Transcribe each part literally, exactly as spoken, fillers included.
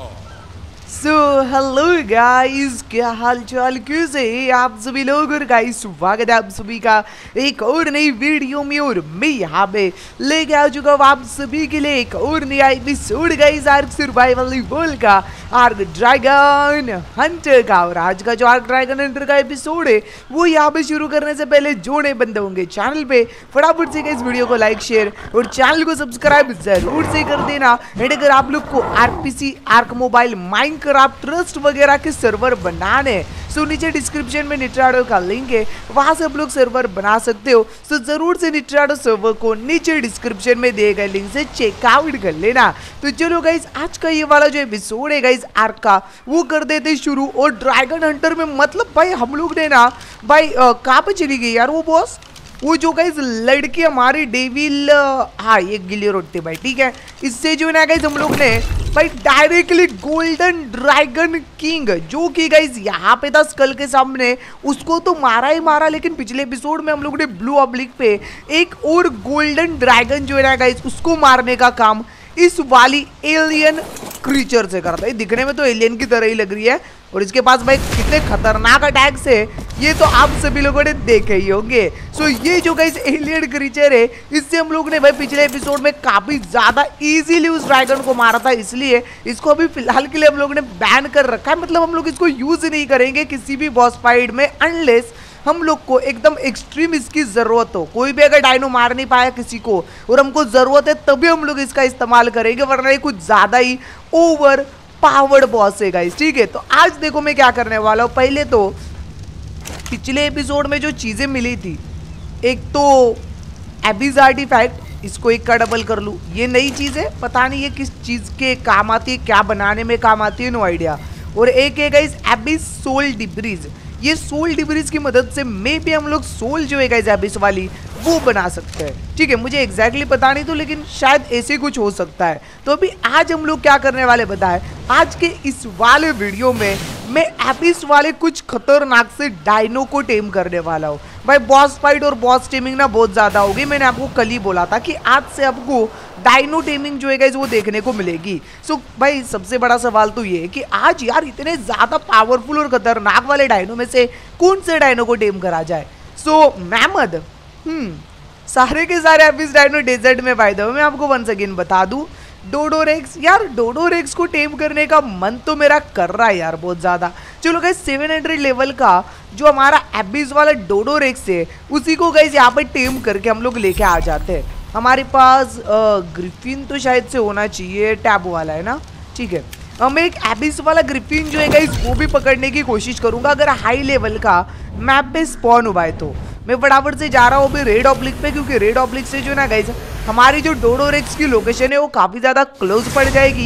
So hello guys, क्या हाल चाल, कैसे आप सभी लोग। और गाइस स्वागत है आप सभी का एक और नई वीडियो में। और मैं यहाँ पे लेके आ चुका हूँ आप सभी के लिए एक और नया episode guys, ARK survival world का, आर्क ड्रैगन हंटर का। और आज का जो आर्क ड्रैगन हंटर का एपिसोड है वो यहाँ पे शुरू करने से पहले जो नए बंदे होंगे चैनल पे, फटाफट से इस वीडियो को लाइक शेयर और चैनल को सब्सक्राइब जरूर से कर देना। एंड अगर आप लोग को RPC, ARK mobile, Minecraft, trust वगैरह के सर्वर बनाने, सो नीचे डिस्क्रिप्शन में निट्राडो का लिंक है, वहां से आप लोग सर्वर बना सकते हो। सो जरूर से निट्राडो सर्वर को नीचे डिस्क्रिप्शन में दिए गए लिंक से चेकआउट कर लेना। तो चलो गाइज, आज का ये वाला जो एपिसोड है गाइज आर्क का, वो कर देते शुरू। और ड्रैगन हंटर में मतलब भाई हम लोग ने ना भाई कहाँ पे चली गई यार वो बॉस, वो जो गाइज लड़की हमारी डेविल, हाँ ये गिली रोटी भाई, ठीक है। इससे जो है ना गाइज हम लोग ने भाई डायरेक्टली गोल्डन ड्रैगन किंग, जो कि गाइज यहाँ पे था स्कल के सामने, उसको तो मारा ही मारा। लेकिन पिछले एपिसोड में हम लोग ने ब्लू ऑब्लिक पे एक और गोल्डन ड्रैगन जो है ना गाइज, उसको मारने का काम इस वाली एलियन क्रीचर से करता है। दिखने में तो एलियन की तरह ही लग रही है, और इसके पास भाई कितने खतरनाक अटैक्स है ये तो आप सभी लोगों ने देखे ही होंगे। सो ये जो गाइस एलियन क्रीचर है, इससे हम लोग ने भाई पिछले एपिसोड में काफी ज्यादा इजीली उस ड्रैगन को मारा था, इसलिए इसको अभी फिलहाल के लिए हम लोग ने बैन कर रखा है। मतलब हम लोग इसको यूज नहीं करेंगे किसी भी बॉस फाइट में, अनलेस हम लोग को एकदम एक्सट्रीम इसकी जरूरत हो। कोई भी अगर डायनो मार नहीं पाया किसी को और हमको जरूरत है, तभी हम लोग इसका इस्तेमाल करेंगे, वरना ये कुछ ज्यादा ही ओवर पावर्ड बॉस है गाइस, ठीक है। तो आज देखो मैं क्या करने वाला हूँ। पहले तो पिछले एपिसोड में जो चीजें मिली थी, एक तो एबिस आर्टिफैक्ट, इसको एक का डबल कर लूँ। ये नई चीज है, पता नहीं ये किस चीज के काम आती है, क्या बनाने में काम आती है, नो आइडिया। और एक है गाइस एबिस सोल डिब्रीज, ये सोल डिब्रीज की मदद से मे भी हम लोग सोल जो है गाइस एबिस वाली वो बना सकते हैं, ठीक है। मुझे एग्जैक्टली पता नहीं तो, लेकिन शायद ऐसे कुछ हो सकता है। तो अभी आज हम लोग क्या करने वाले बताए, आज के इस वाले वीडियो में मैं एबिस वाले कुछ खतरनाक से डायनो को टेम करने वाला हूँ। भाई बॉस फाइट और बॉस टेमिंग ना बहुत ज्यादा होगी, मैंने आपको कल ही बोला था कि आज से आपको डायनो टेमिंग जो है गाइस वो देखने को मिलेगी। सो so, भाई सबसे बड़ा सवाल तो ये है कि आज यार इतने ज्यादा पावरफुल और खतरनाक वाले डायनो में से कौन से डायनो को टेम करा जाए। सो so, मेहमद हम्म सारे के सारे एबिस डायनो डेजर्ट में फायदा हो। मैं आपको वंस अगेन बता दूं, डोडोरेक्स, यार डोडोरेक्स को टेम करने का मन तो मेरा कर रहा है यार बहुत ज्यादा। चलो गाइस सेवन हंड्रेड लेवल का जो हमारा एबिस वाला डोडोरेक्स है, उसी को गाइस यहाँ पे टेम करके हम लोग लेके आ जाते हैं। हमारे पास ग्रिफिन तो शायद से होना चाहिए, टैब वाला है ना, ठीक है। मैं एक एबिस वाला ग्रिफिन जो है गाइस वो भी पकड़ने की कोशिश करूंगा, अगर हाई लेवल का मैप पे स्पॉन हुआ है तो। मैं फटाफट से जा रहा हूँ अभी रेड ऑब्लिक पे, क्योंकि रेड ऑब्लिक से जो ना गाइस हमारी जो डोडोरेक्स की लोकेशन है वो काफी ज्यादा क्लोज पड़ जाएगी।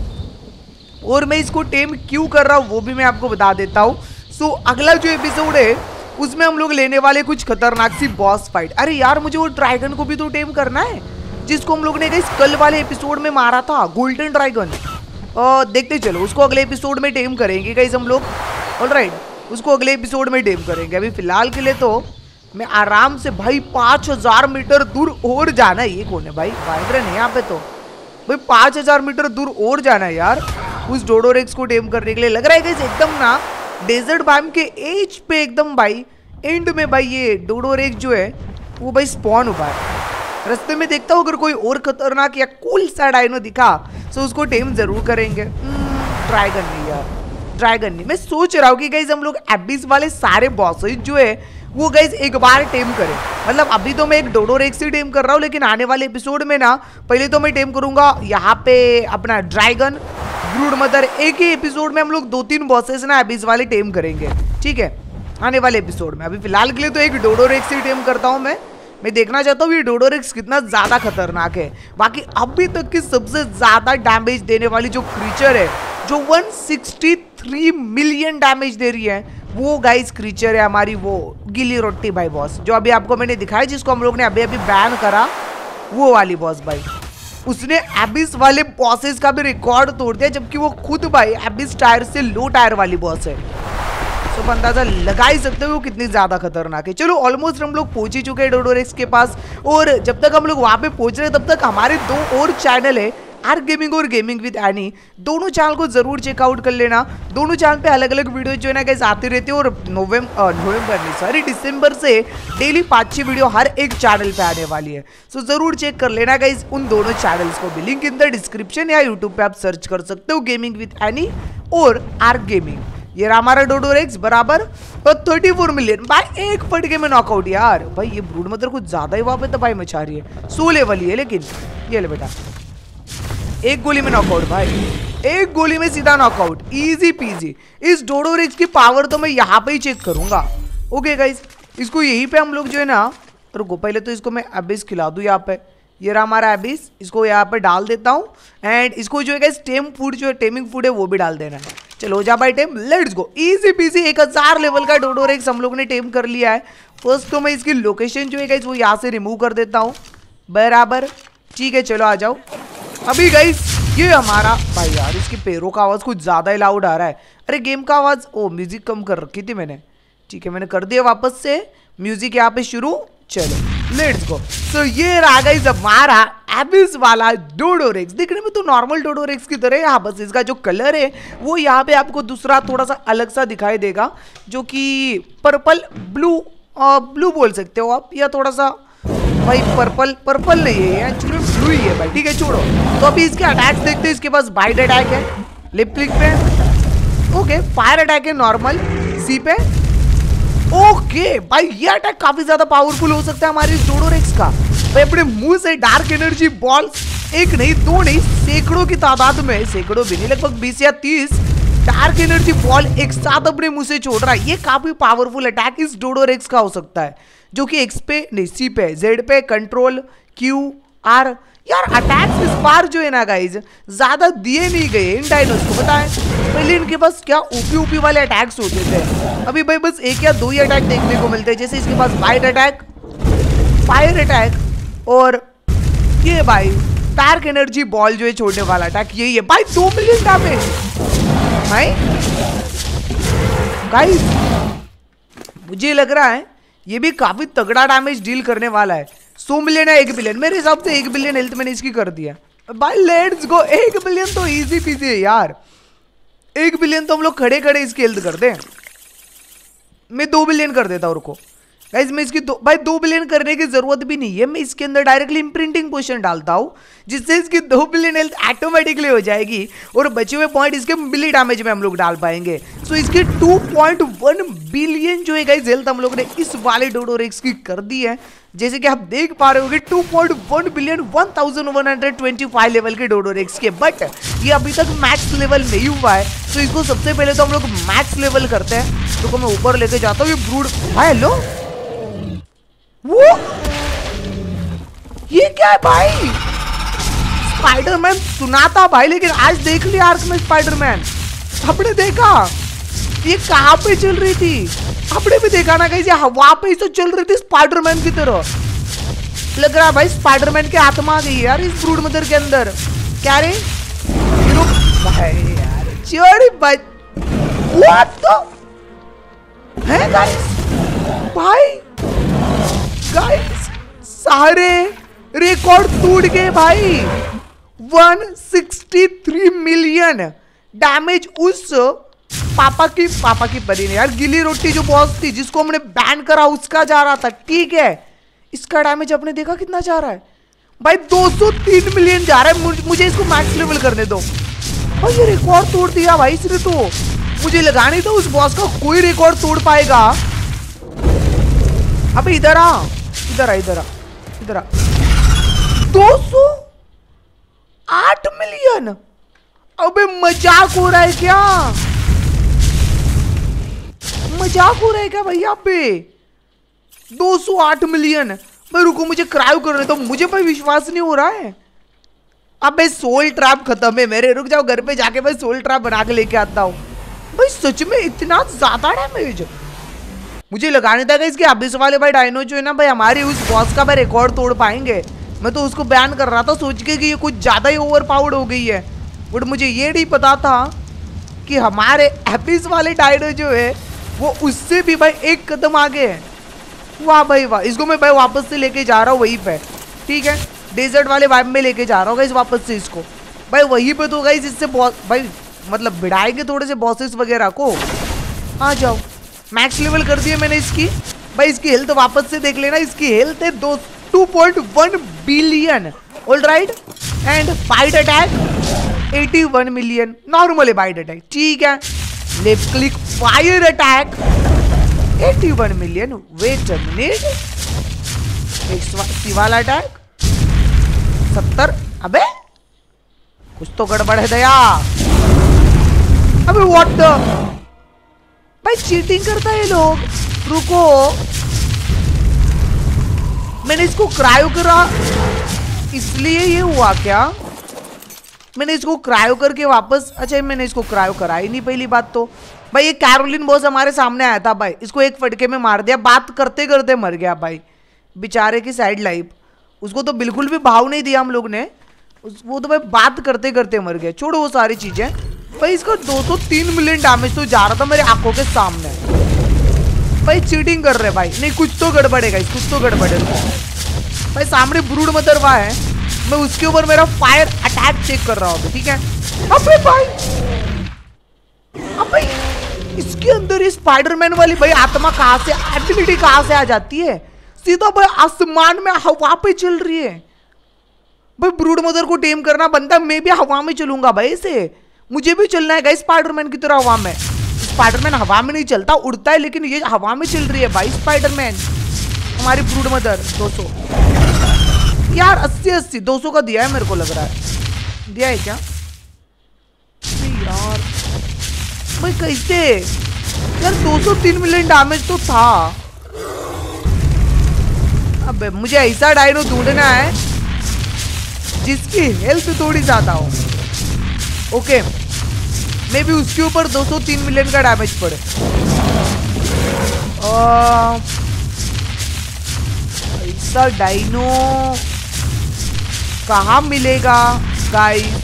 और मैं इसको टेम क्यों कर रहा हूँ वो भी मैं आपको बता देता हूँ। सो अगला जो एपिसोड है उसमें हम लोग लेने वाले कुछ खतरनाक सी बॉस फाइट। अरे यार मुझे वो ड्रैगन को भी तो टेम करना है जिसको हम लोग ने गाइस कल वाले एपिसोड में मारा था, गोल्डन ड्रैगन। देखते चलो उसको अगले एपिसोड में टेम करेंगे गाइस हम लोग, ऑलराइट, उसको अगले एपिसोड में टेम करेंगे। अभी फिलहाल के लिए तो मैं आराम से भाई पाँच हजार मीटर दूर और जाना है। ये कौन है भाई, वाइब्रेन है यहाँ पे तो भाई, पाँच हजार मीटर दूर और जाना है यार उस डोडोरेक्स को टेम करने के लिए। लग रहा है गाइस एकदम ना डेजर्ट बाइम के एज पे एकदम भाई एंड में भाई ये डोडोरेक्स जो है वो भाई स्पॉन हुआ है। रास्ते में देखता हूँ अगर कोई और खतरनाक या कूल सा डायनो दिखा तो उसको टेम जरूर करेंगे। ड्रैगन नहीं यार, ड्रैगन नहीं। मैं सोच रहा हूँ कि गाइस हम लोग एबिस वाले सारे बॉसेस जो है वो गाइस एक बार टेम करें। मतलब अभी तो मैं एक डोडोरेक्स ही टेम कर रहा हूँ, लेकिन आने वाले एपिसोड में ना पहले तो मैं टेम करूंगा यहाँ पे अपना ड्रैगन, ब्रूड मदर। एक ही एपिसोड में हम लोग दो तीन बॉसेस ना एबिस वाले टेम करेंगे, ठीक है, आने वाले एपिसोड में। अभी फिलहाल के लिए तो एक डोडोरेक्स ही टेम करता हूँ मैं। मैं देखना चाहता हूँ ये डोडोरेक्स कितना ज्यादा खतरनाक है। बाकी अभी तक की सबसे ज्यादा डैमेज देने वाली जो क्रीचर है, जो एक सौ तिरसठ मिलियन डैमेज दे रही है, वो गाइस क्रीचर है हमारी वो गिली रोटी भाई बॉस, जो अभी आपको मैंने दिखाया, जिसको हम लोग ने अभी अभी बैन करा, वो वाली बॉस भाई। उसने एबिस वाले बॉसेस का भी रिकॉर्ड तोड़ दिया, जबकि वो खुद भाई एबिस टायर से लो टायर वाली बॉस है। तो अंदाजा लगा ही सकते हो वो कितनी ज्यादा खतरनाक है। चलो ऑलमोस्ट हम लोग पहुंच ही चुके हैं डोडोरेक्स के पास, और जब तक हम लोग वहां पे पहुंच रहे हैं तब तक हमारे दो और चैनल है आर गेमिंग और गेमिंग विद एनी, दोनों चैनल को जरूर चेकआउट कर लेना। दोनों चैनल पे अलग अलग वीडियो जो है ना गाइस आती रहती है और नवंबर नवंबर नहीं सॉरी दिसंबर से डेली पाँच छह वीडियो हर एक चैनल पे आने वाली है। सो जरूर चेक कर लेना गाइस उन दोनों चैनल्स को भी, लिंक इन द डिस्क्रिप्शन या यूट्यूब पे आप सर्च कर सकते हो गेमिंग विद एनी और आर गेमिंग। ये हमारा डोडोरेक्स बराबर चौंतीस मिलियन भाई, एक फटके में नॉकआउट यार। भाई ये ब्रूड मदर कुछ ज्यादा ही वहां पे तबाही मचा रही है, सो लेवल ही है लेकिन। ये ले बेटा, एक गोली में नॉकआउट भाई, एक गोली में सीधा नॉकआउट, इजी पीजी। इस डोडोरेक्स की पावर तो मैं यहाँ पे ही चेक करूंगा। ओके गाइस, इसको यहीं पे हम लोग जो है ना, रुको पहले तो इसको मैं एबिस खिला दूं यहाँ पे। ये रहा हमारा एबिस, इसको यहाँ पे डाल देता हूँ एंड इसको जो है गाइस टेम फूड जो है टेमिंग फूड है वो भी डाल देना है। चलो हो जा भाई tame, let's go. Easy peasy एक हजार लेवल का डोडोरेक्स हम लोग ने टेम कर लिया है। फर्स्ट तो मैं इसकी लोकेशन जो है गाइस वो यहाँ से रिमूव कर देता हूँ बराबर, ठीक है। चलो आ जाओ अभी गाइस। ये हमारा भाई यार इसके पैरों का आवाज कुछ ज्यादा ही लाउड आ रहा है। अरे गेम का आवाज, ओ म्यूजिक कम कर रखी थी मैंने, ठीक है मैंने कर दिया वापस से म्यूजिक यहाँ पे शुरू। चलो लेट्स गो। सो ये रहा गाइस हमारा एबिस वाला डोडोरेक्स। दिखने में तो नॉर्मल डोडोरेक्स की तरह है, यहाँ बस इसका जो कलर है वो यहाँ पे आपको दूसरा थोड़ा सा अलग सा दिखाई देगा, जो कि पर्पल ब्लू ब्लू बोल सकते हो आप, या थोड़ा सा भाई पर्पल पर्पल नहीं है एक्चुअली ब्लू ही है भाई, ठीक है छोड़ो। तो अभी इसके अटैक्स देखते हैं। इसके पास बाइट अटैक है लेफ्ट क्लिक पे, ओके फायर अटैक है नॉर्मल सी पे, ओके भाई ये अटैक काफी ज्यादा पावरफुल हो सकता है हमारे इस डोडोरेक्स का। भाई अपने मुंह से डार्क एनर्जी बॉल एक नहीं दो नहीं सैकड़ों की तादाद में, सैकड़ों भी नहीं लगभग बीस या तीस डार्क एनर्जी बॉल एक साथ अपने मुंह से छोड़ रहा है। ये काफी पावरफुल अटैक इस डोडोरेक्स का हो सकता है, जो कि एक्स पे नहीं सी पे जेड पे कंट्रोल क्यू आर। यार अटैक्स इस बार जो है ना गाइज ज्यादा दिए नहीं गए इन डायनोस को, पता है पहले इनके पास क्या ओपी ओपी वाले अटैक्स होते थे, अभी भाई बस एक या दो ही अटैक देखने को मिलते हैं। जैसे इसके पास बाइट अटैक, फायर अटैक और ये भाई डार्क एनर्जी बॉल जो है छोड़ने वाला अटैक, यही है भाई। दो मिलियन डैमेज भाई गाइज, मुझे लग रहा है ये भी काफी तगड़ा डैमेज डील करने वाला है। सौ मिलियन है एक बिलियन, मेरे हिसाब से एक बिलियन हेल्थ मैंने इसकी कर दिया भाई। लेट्स गो, एक बिलियन तो इजी पीजी है यार, एक बिलियन तो हम लोग खड़े खड़े इसकी हेल्थ कर दे। मैं दो बिलियन कर देता हूँ, रुको गाइस मैं इसकी दो भाई दो बिलियन करने की जरूरत भी नहीं है, मैं इसके अंदर डायरेक्टली इम्प्रिंटिंग पोशन डालता हूँ जिससे इसकी दो बिलियन हेल्थ ऑटोमेटिकली हो जाएगी और बचे हुए पॉइंट इसके मिली डैमेज में हम लोग डाल पाएंगे। सो इसकी टू पॉइंट वन बिलियन जो है गाइस हेल्थ हम लोग ने इस वाले डोडोरेक्स की कर दी है। जैसे कि आप देख पा रहे होगे two point one billion one thousand one hundred twenty five level के डोडोरेक्स के, बट ये अभी तक मैक्स लेवल नहीं हुआ है। तो इसको सबसे पहले तो हम लोग मैक्स लेवल करते हैं। तो मैं ऊपर लेके जाता हूँ। ये ब्रूड भाई हेलो वो ये क्या है भाई, स्पाइडरमैन सुना था भाई लेकिन आज देख लिया आर्क में स्पाइडरमैन। आपने देखा ये कहाँ पे चल रही थी, आपने भी देखा ना कहीं हवा पे तो चल रही थी स्पाइडरमैन की तरह। लग रहा है भाई स्पाइडरमैन की आत्मा आ गई है यार इस ब्रूड मदर के अंदर। क्या रे भाई यार चोरी भाई व्हाट द है गाइस, भाई गाइस सारे रिकॉर्ड टूट गए भाई। एक सौ तिरसठ मिलियन डैमेज उस पापा की पापा की परी ने यार गिली रोटी जो बॉस थी जिसको हमने बैन करा उसका जा रहा था, ठीक है। इसका डैमेज आपने देखा कितना जा रहा है भाई, दो सौ तीन मिलियन जा रहा है। मुझे इसको मैक्स लेवल करने दो भाई, ये रिकॉर्ड तोड़ दिया भाई इसने। तो मुझे लगा नहीं था उस बॉस का कोई रिकॉर्ड तोड़ पाएगा। अबे इधर आ इधर आ इधर आ इधर आ दो सौ आठ मिलियन। अबे मजाक हो रहा है क्या, मजाक हो रहा है क्या भैया पे दो सौ आठ मिलियन। भाई रुको मुझे क्राइव करने तो मुझे भाई विश्वास नहीं हो रहा है। अबे सोल ट्रैप खत्म है मेरे, रुक जाओ घर पे जाके भाई सोल ट्रैप बना के लेके आता हूँ। भाई सच में इतना ज्यादा डैमेज मुझे लगाने था इसके अबिस वाले भाई डायनो जो है ना भाई हमारे उस बॉस का भाई रिकॉर्ड तोड़ पाएंगे। मैं तो उसको बैन कर रहा था सोच के कि ये कुछ ज्यादा ही ओवर पावर्ड हो गई है, बट मुझे ये नहीं पता था कि हमारे अबिस वाले डायनो जो है वो उससे भी भाई एक कदम आगे है। वाह भाई वाह, इसको मैं भाई वापस से लेके जा रहा हूँ वहीं पे, ठीक है। डेजर्ट वाले वाइब में लेके जा रहा हूँ इस वापस से इसको। भाई वहीं पे तो गाइस इससे भाई मतलब भिड़ाएंगे थोड़े से बॉसेस वगैरह को। आ जाओ, मैक्स लेवल कर दिए मैंने इसकी। भाई इसकी हेल्थ वापस से देख लेना, इसकी हेल्थ है दो two point one billion. All right, and bite attack at one million. Normal है बाइट अटैक, ठीक है। Left click fire attack at one million. Wait a minute, एक वाला अटैक सत्तर। अबे कुछ तो गड़बड़ है दया। अबे व्हाट द भाई, चीटिंग करता है ये लोग। रुको, मैंने इसको क्रायो करा इसलिए ये हुआ क्या? मैंने इसको क्रायो करके वापस, अच्छा मैंने इसको क्रायो करा ही नहीं पहली बात तो। भाई ये कैरोलिन बॉस हमारे सामने आया था भाई, इसको एक फटके में मार दिया, बात करते करते मर गया भाई बेचारे की साइड लाइफ। उसको तो बिल्कुल भी भाव नहीं दिया हम लोग ने, वो तो भाई बात करते करते मर गया। छोड़ो वो सारी चीजें। भाई इसका दो सौ तीन मिलियन डैमेज तो जा रहा था मेरे आंखों के सामने। भाई चीटिंग कर रहे भाई, नहीं कुछ तो गड़बड़ है गाइस, कुछ तो गड़बड़ है। भाई सामने ब्रूड मदरवा है, मैं उसके ऊपर मेरा फायर अटैक चेक कर रहा हूँ, ठीक है। अबे भाई, अबे इसके अंदर ये स्पाइडरमैन वाली भाई आत्मा कहां से, एबिलिटी कहां से आ जाती है? सीधा भाई आसमान में हवा पे चल रही है। भाई ब्रूड मदर को टेम करना बनता, मैं भी हवा में चलूंगा भाई इसे, मुझे भी चलना है गाइस स्पाइडरमैन की तरह हवा में। स्पाइडरमैन हवा में नहीं चलता, उड़ता है, लेकिन ये हवा में चल रही है भाई स्पाइडरमैन। हमारी ब्रूड मदर दो सौ यार, अस्सी अस्सी दो सौ का दिया है मेरे को लग रहा है। दिया है क्या? नहीं यार भाई कैसे यार, दो सौ तीन मिलियन डैमेज तो था। अबे मुझे ऐसा डायनो ढूंढना है जिसकी हेल्थ थोड़ी ज्यादा हो। ओके, मे भी उसके ऊपर दो सौ तीन मिलियन का डैमेज पड़े। ऐसा डायनो कहाँ मिलेगा गाइस?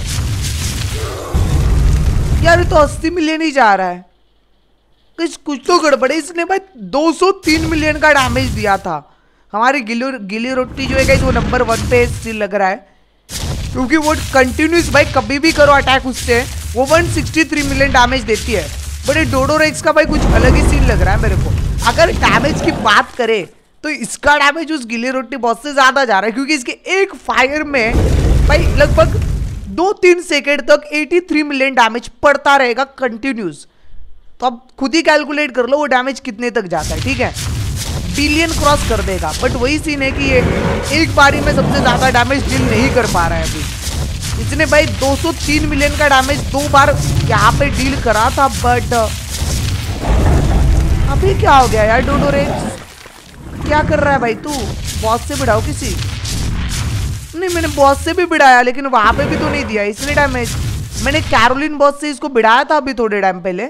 यार ये तो अस्सी मिलियन ही जा रहा है, कुछ कुछ तो गड़बड़ है। इसने भाई दो सौ तीन मिलियन का डैमेज दिया था। हमारी गिली गिली रोटी जो है गाइस वो नंबर वन पे स्टिल लग रहा है, क्योंकि वो कंटिन्यूस भाई कभी भी करो अटैक उससे वो एक सौ तिरसठ मिलियन डैमेज देती है। बट ये डोडोरेक्स का भाई कुछ अलग ही सीन लग रहा है मेरे को। अगर डैमेज की बात करें तो इसका डैमेज उस गिली रोटी बॉस से ज्यादा जा रहा है, क्योंकि इसके एक फायर में भाई लगभग दो तीन सेकेंड तक तिरासी मिलियन डैमेज पड़ता रहेगा कंटिन्यूस। तो अब खुद ही कैलकुलेट कर लो वो डैमेज कितने तक जाता है, ठीक है। बिलियन क्रॉस कर देगा, बट वही सीन है कि ये एक बारी में सबसे ज्यादा डैमेज डील नहीं कर पा रहा है अभी। इसने भाई दो सौ तीन मिलियन का डैमेज दो बार यहाँ पे डील करा था, बट अभी क्या हो गया यार? डोडोरेक्स क्या कर रहा है भाई तू? बॉस से भिड़ाओ किसी। नहीं मैंने बॉस से भी भिड़ाया, लेकिन वहां पे भी तो नहीं दिया इसने डैमेज। मैंने कैरोलिन बॉस से इसको भिड़ाया था अभी थोड़े टाइम पहले,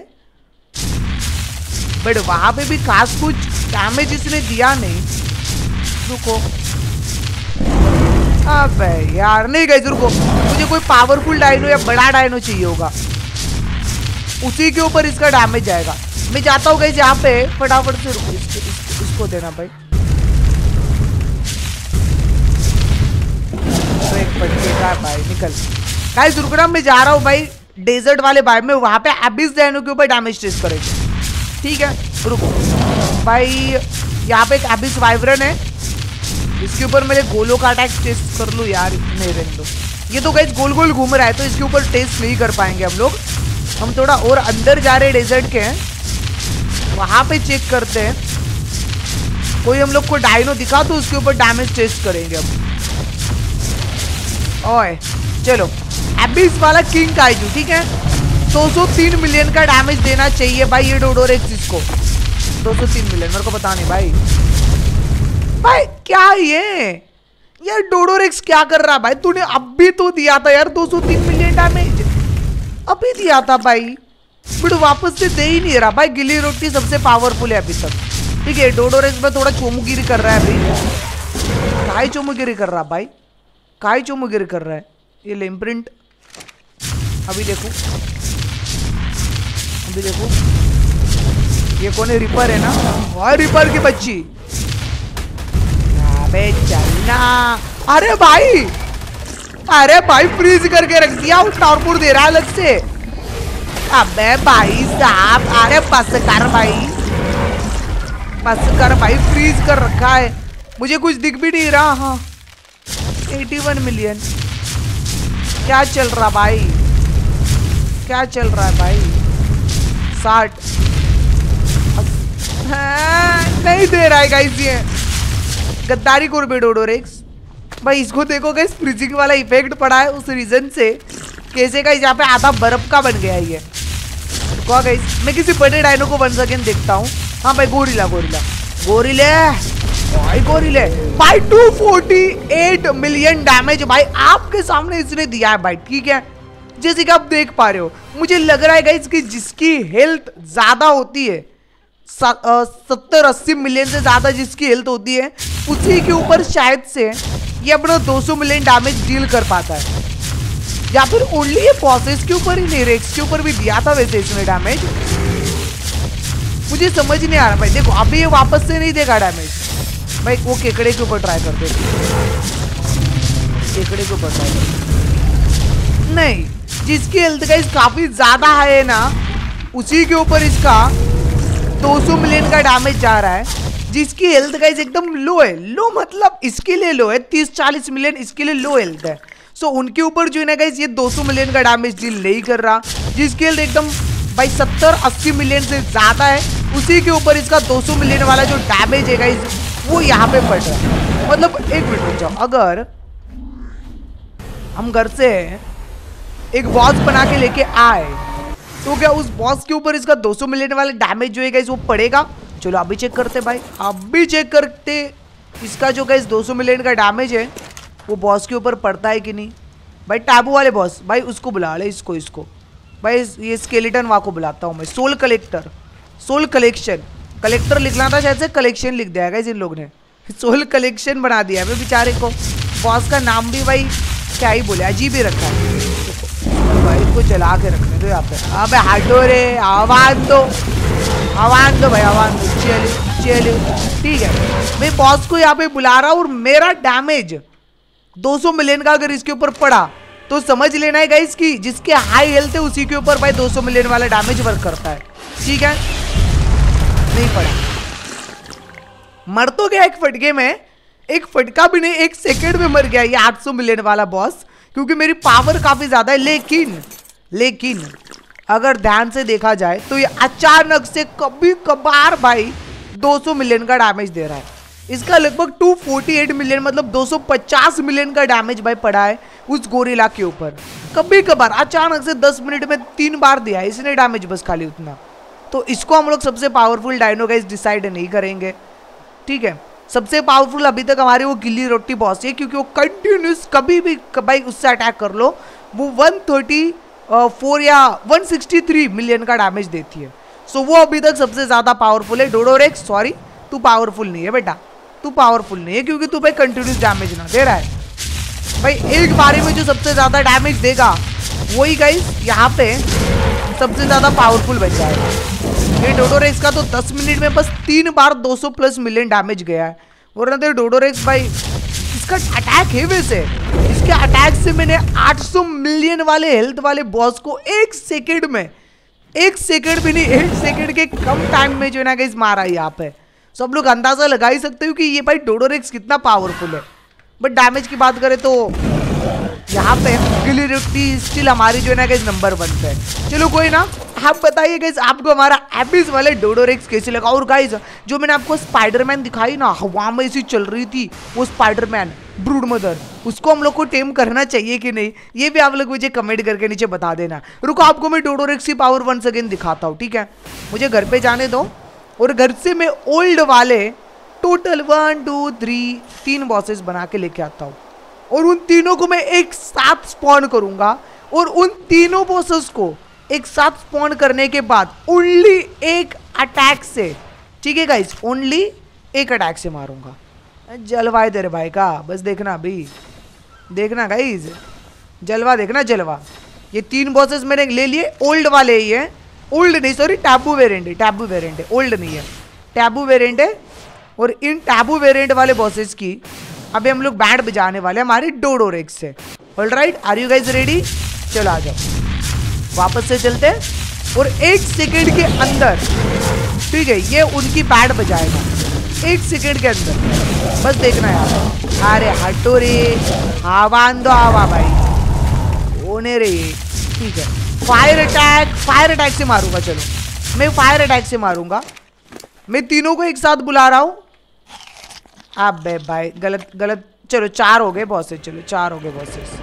बट वहां पे भी खास कुछ डैमेज इसने दिया नहीं। रुको, अबे यार नहीं गई, रुको, मुझे कोई पावरफुल डायनो या बड़ा डायनो चाहिए होगा, उसी के ऊपर इसका डैमेज जाएगा। मैं जाता हूँ गाइस यहाँ पे फटाफट से। रुको, इसको, इसको, इसको देना भाई, तो एक फटके का भाई निकल। गाइस रुकना, मैं जा रहा हूँ भाई डेजर्ट वाले बाय में, वहां पे एबिस डायनो के ऊपर डैमेज टेस्ट करेंगे, ठीक है। रुको भाई, यहाँ पे एक एबिस वाइब्रन है, इसके ऊपर मेरे गोलों का अटैक टेस्ट कर लूँ यार। नहीं रहने दो, ये तो गाइस गोल गोल घूम रहा है, तो इसके ऊपर टेस्ट नहीं कर पाएंगे हम लोग। हम थोड़ा और अंदर जा रहे हैं डेजर्ट के, वहां पे चेक करते हैं। कोई हम लोग को डायनो दिखा तो उसके ऊपर डैमेज टेस्ट करेंगे हम। ओए चलो, एबिस वाला किंग काइजू, ठीक है। दो सौ तीन मिलियन का डैमेज देना चाहिए भाई ये डोडोरेक्स इसको। दो सौ तीन मिलियन मेरे को पता नहीं भाई। भाई क्या ये यार, डोडोरेक्स क्या कर रहा है भाई? तूने अभी तो दिया था यार दो सौ तीन मिलियन डैमेज, अभी दिया था भाई, बट वापस से दे ही नहीं रहा भाई। गिली रोटी सबसे पावरफुल है अभी तक, ठीक है। डोडोरेक्स में थोड़ा चोमुगिरी कर रहा है अभी। काय चोमुगिरी कर रहा भाई, काय चोमुगिरी कर रहा है ये लिम्प्रिंट। अभी देखो, अभी देखो, ये कौन है? रिपर है ना, और रिपर की बच्ची। अबे चलना, अरे भाई अरे भाई फ्रीज करके रख दिया, वो टॉर्पूर दे रहा है अलग से। अबे भाई साहब, अरे बस कर भाई, बस कर भाई, फ्रीज कर रखा है, मुझे कुछ दिख भी नहीं रहा। हाँ इक्यासी मिलियन, क्या चल रहा भाई, क्या चल रहा है भाई? साठ नहीं दे रहा है गाइस, ये गद्दारी कर बे डोडोरेक्स भाई। इसको देखो गाइस, फ्रीजिंग वाला इफेक्ट पड़ा है उस रीजन से। कैसे गाइस यहाँ पे आधा बर्फ का बन गया है ये। तो गाइस मैं किसी बड़े डायनो को वन सेकेंड देखता हूँ। हाँ भाई गोरिल्ला गोरिल्ला गोरिल्ले भाई, गोरिल्ले भाई दो सौ अड़तालीस मिलियन डैमेज भाई आपके सामने इसने दिया है भाई। ठीक है, जैसे कि आप देख पा रहे हो, मुझे लग रहा है गाइस कि जिसकी हेल्थ ज्यादा होती है, सत्तर अस्सी मिलियन से ज्यादा जिसकी हेल्थ होती है, उसी के ऊपर शायद से ये अपना दो सौ मिलियन डैमेज डील कर पाता है। या फिर ओनली ये बॉसेस के ऊपर ही नहीं, रेक्स के ऊपर भी दिया था वैसे इसने डैमेज। मुझे समझ नहीं आ रहा भाई। देखो अभी ये वापस से नहीं देगा डैमेज भाई। वो केकड़े के ऊपर ट्राई करते, केकड़े के ऊपर ट्राई करते नहीं, जिसकी हेल्थ गाइस काफी ज्यादा है ना, उसी के ऊपर इसका दो सौ मिलियन का डैमेज जा रहा है। जिसकी हेल्थ गाइस एकदम लो है, लो मतलब इसके लिए लो है, तीस चालीस मिलियन इसके लिए लो हेल्थ है। सो उनके ऊपर जो है ना गाइस ये दो सौ मिलियन का डैमेज डील नहीं कर रहा। जिसकी हेल्थ एकदम भाई सत्तर अस्सी मिलियन से ज्यादा है, उसी के ऊपर इसका दो सौ मिलियन वाला जो डैमेज है गाइस वो यहाँ पे पड़ रहा है। मतलब एक मिनट रुक जाओ, अगर हम घर से एक बॉस बना के लेके आए तो क्या उस बॉस के ऊपर इसका दो सौ मिलियन वाला डैमेज जो है गाइस वो पड़ेगा? चलो अभी चेक करते भाई, अभी चेक करते इसका जो गाइस दो सौ मिलियन का डैमेज है वो बॉस के ऊपर पड़ता है कि नहीं। भाई टैबू वाले बॉस भाई, उसको बुला ले, इसको इसको भाई, ये स्केलेटन वाको बुलाता हूँ मैं। Soul collector, soul collection, collector लिखना था शायद से कलेक्शन लिख दिया गाइस इन लोग ने। सोल कलेक्शन बना दिया है बेचारे को। बॉस का नाम भी भाई क्या ही बोले, अजीब ही रखा है भाई। इसको चला के रखने दो यहाँ पे। अबे हटो रे, आवाज दो, आवाज दो भाई, आवाज दो। चलिए चलिए ठीक है, मैं बॉस को यहाँ पे बुला रहा हूँ और मेरा डैमेज दो सौ मिलियन का अगर इसके ऊपर पड़ा तो समझ लेना है गाइस कि जिसके हाई हेल्थ है उसी के ऊपर भाई दो सौ मिलियन वाला डैमेज वर्क करता है। ठीक है, नहीं पड़ा, मर तो गया एक फटके में, एक फटका भी नहीं, एक सेकंड में मर गया ये आठ सौ मिलियन वाला बॉस, क्योंकि मेरी पावर काफी ज्यादा है। लेकिन लेकिन अगर ध्यान से देखा जाए तो ये अचानक से कभी कभार भाई दो सौ मिलियन का डैमेज दे रहा है। इसका लगभग दो सौ अड़तालीस मिलियन मतलब दो सौ पचास मिलियन का डैमेज भाई पड़ा है उस गोरिल्ला के ऊपर। कभी कभार अचानक से दस मिनट में तीन बार दिया है इसने डैमेज, बस खाली उतना। तो इसको हम लोग सबसे पावरफुल डायनो गाइस डिसाइड नहीं करेंगे। ठीक है, सबसे पावरफुल अभी तक हमारी वो गिल्ली रोटी बॉस है, क्योंकि वो कंटिन्यूस कभी भी भाई उससे अटैक कर लो वो एक सौ चौंतीस या एक सौ तिरसठ मिलियन का डैमेज देती है। सो वो अभी तक सबसे ज्यादा पावरफुल है। डोडोरेक्स सॉरी तू पावरफुल नहीं है बेटा, तू पावरफुल नहीं है क्योंकि तू भाई कंटिन्यूस डैमेज ना दे रहा है भाई। एक बारी में जो सबसे ज्यादा डैमेज देगा वही गाइस यहाँ पे सबसे ज्यादा पावरफुल बन जाएगा। ये डोडोरेक्स का तो दस मिनट में बस तीन बार दो सौ प्लस मिलियन डैमेज गया है। वरना तो डोडोरेक्स भाई इसका अटैक है, वैसे इसके अटैक से मैंने आठ सौ मिलियन वाले हेल्थ वाले बॉस को एक सेकंड में, एक सेकंड भी नहीं, एक सेकंड के कम टाइम में जो है ना गाइस मारा है यहाँ पे। सब लोग अंदाजा लगा ही सकते हो कि ये भाई डोडोरेक्स कितना पावरफुल है। बट डैमेज की बात करें तो यहाँ पे गिल्ली रोटी स्टिल हमारी जो है ना गाइस नंबर वन पे है। चलो कोई ना, आप बताइए गाइस आपको हमारा एपिस वाले डोडोरेक्स कैसे लगा। और गाइस जो मैंने आपको स्पाइडरमैन दिखाई ना, हवा में ऐसी चल रही थी वो स्पाइडरमैन ब्रूड मदर, उसको हम लोग को टेम करना चाहिए कि नहीं, ये भी आप लोग मुझे कमेंट करके नीचे बता देना। रुको आपको मैं डोडोरेक्स की पावर वंस अगेन दिखाता हूँ। ठीक है, मुझे घर पे जाने दो और घर से मैं ओल्ड वाले टोटल वन टू थ्री तीन बॉसेस बना के लेके आता हूँ और उन तीनों को मैं एक साथ स्पॉन करूंगा और उन तीनों बॉसेस को एक साथ स्पॉन करने के बाद ओनली एक अटैक से, ठीक है गाइस, ओनली एक अटैक से मारूंगा। जलवा तेरे भाई का, बस देखना अभी, देखना गाइस, जलवा देखना जलवा। ये तीन बॉसेस मैंने ले लिए, ओल्ड वाले ही है, ओल्ड नहीं सॉरी टैबू वेरिएंट है, टैबू वेरिएंट है, ओल्ड नहीं है, टैबू वेरिएंट है। और इन टैबू वेरिएंट वाले बॉसेस की अभी हम लोग बैंड बजाने वाले हमारे डोडोरेक्स से। Alright, are you guys ready? चलो आ जाओ, वापस से चलते हैं और एक सेकेंड के अंदर, ठीक है, ये उनकी बैट बजाएगा एक सेकेंड के अंदर, बस देखना यार। अरे हटो रे, हवा दो हवा भाई, होने रे, ठीक है। फायर अटैक, फायर अटैक से मारूंगा, चलो मैं फायर अटैक से मारूंगा। मैं तीनों को एक साथ बुला रहा हूँ। अबे भाई गलत गलत, चलो चार हो गए बॉसेस, चलो चार हो गए बॉसेस।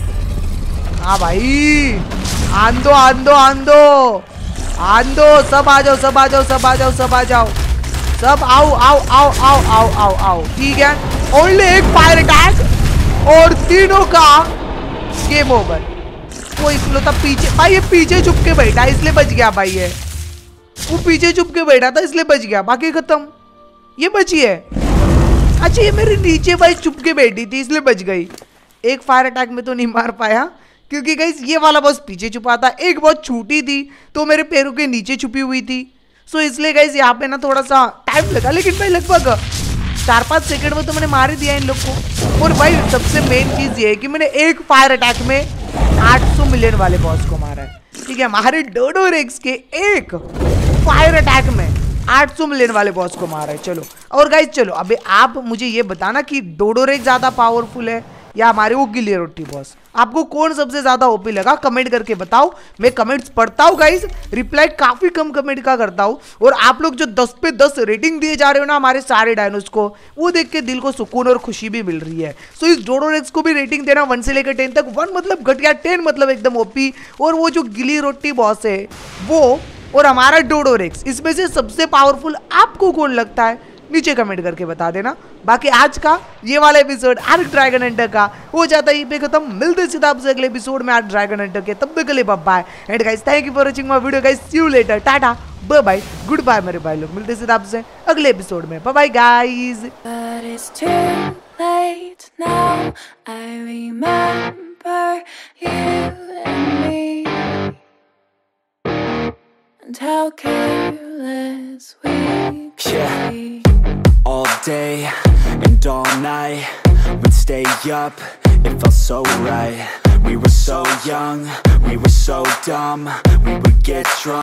हाँ भाई, आंदो आंदो आंदो आंदो, सब आ जाओ सब आ जाओ सब आ जाओ सब आ जाओ, सब आओ आओ आओ आओ आओ आओ आओ, ठीक है। ओनली एक फायर अटैक और तीनों का गेम ओवर। वो इकलौता पीछे, भाई ये पीछे छुप के बैठा इसलिए बच गया भाई, ये वो पीछे छुप के बैठा था इसलिए बच गया, बाकी खत्म। ये बची है, अच्छा ये मेरे नीचे भाई छुप के बैठी थी इसलिए बच गई। एक फायर अटैक में तो नहीं मार पाया क्योंकि गाइस ये वाला बॉस पीछे छुपा था, एक बहुत छोटी थी तो मेरे पैरों के नीचे छुपी हुई थी, सो इसलिए गाइस यहाँ पे ना थोड़ा सा टाइम लगा, लेकिन भाई लगभग चार पाँच सेकंड में तो मैंने मार ही दिया इन लोग को। और भाई सबसे मेन चीज ये है कि मैंने एक फायर अटैक में आठ सौ मिलियन वाले बॉस को मारा है, ठीक है। हमारे डोडोरेक्स के एक फायर अटैक में आठ सौ मिलियन वाले बॉस को मारा है। चलो और गाइस चलो, अबे आप मुझे ये बताना कि डोडोरेक्स ज्यादा पावरफुल है या हमारे वो गिली रोटी बॉस, आपको कौन सबसे ज्यादा ओपी लगा कमेंट करके बताओ। मैं कमेंट्स पढ़ता हूँ गाइस, रिप्लाई काफी कम कमेंट का करता हूँ, और आप लोग जो दस पे दस रेटिंग दिए जा रहे हो ना हमारे सारे डायनोस को, वो देख के दिल को सुकून और खुशी भी मिल रही है। सो इस डोडोरेक्स को भी रेटिंग देना वन से लेकर टेन तक, वन मतलब घटिया, टेन मतलब एकदम ओपी, और वो जो गिली रोटी बॉस है वो और हमारा डोडोरेक्स, इसमें से सबसे पावरफुल आपको कौन लगता है नीचे कमेंट करके बता देना। बाकी आज का ये वाला एपिसोड आर्क ड्रैगन हंटर का हो जाता है पे खत्म। मिलते सीधा आपसे अगले एपिसोड में आर्क ड्रैगन हंटर के, तब तक के लिए bye bye and guys thank you for watching my video guys, see you later, tata bye bye goodbye मेरे भाई लोग, मिलते सीधा आपसे अगले एपिसोड में, bye bye guys. And how careless we could yeah. be. All day and all night we'd stay up, it felt so right. We were so young, we were so dumb, we would get drunk.